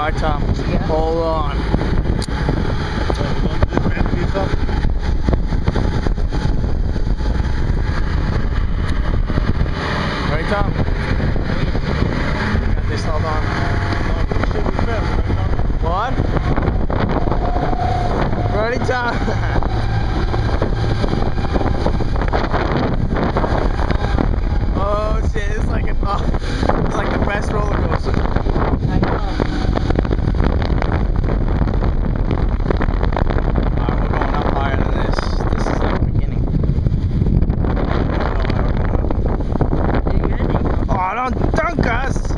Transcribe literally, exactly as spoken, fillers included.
Alright, Tom. Yeah. Hold on. Ready, Tom? Got this, hold on. What? Ready, Tom? Oh shit, it's like an, oh, it's like the best roller coaster. I know. Alright, we're going up higher than this. This is like the beginning. I don't know how we're going up. Are you ready? Oh, don't dunk us!